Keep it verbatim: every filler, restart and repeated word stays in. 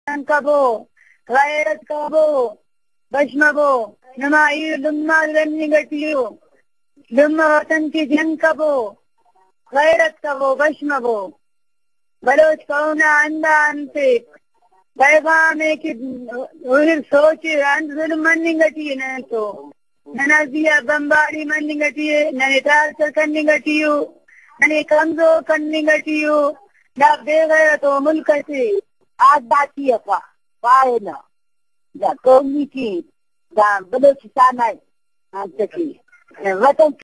कबो गैरत कबो बशमबो नमाई लुम्मा लन्नी गटियो लुम्मा वतन की जंग कबो गैरत कबो बशमबो बलोच कौना अंदा अंते पैगाम है कि उन्हें सोचे अंत जुल्म मन्नी गटिये न तो ननाजिया बम्बारी मन्नी गटिये नने टार्चर करनी गटियो नने कमजोर करनी गटियो ना बेगैरत तो मुल्क से आज बाकी है का पाए ना जा कौमी की जा बलोचिस्तान है आज तक वतन